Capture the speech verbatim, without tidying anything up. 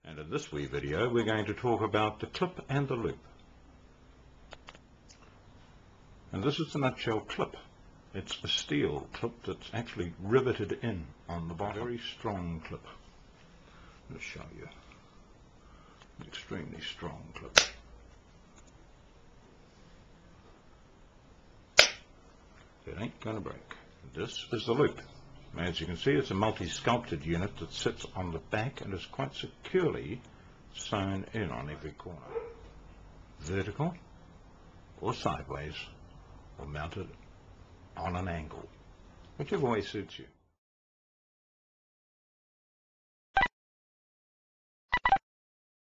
And in this wee video we're going to talk about the clip and the loop. And this is the nutshell clip. It's a steel clip that's actually riveted in on the bottom. A very strong clip. I'll show you. An extremely strong clip. It ain't going to break. This is the loop. As you can see, it's a multi-sculpted unit that sits on the back and is quite securely sewn in on every corner. Vertical or sideways or mounted on an angle, whichever way suits you.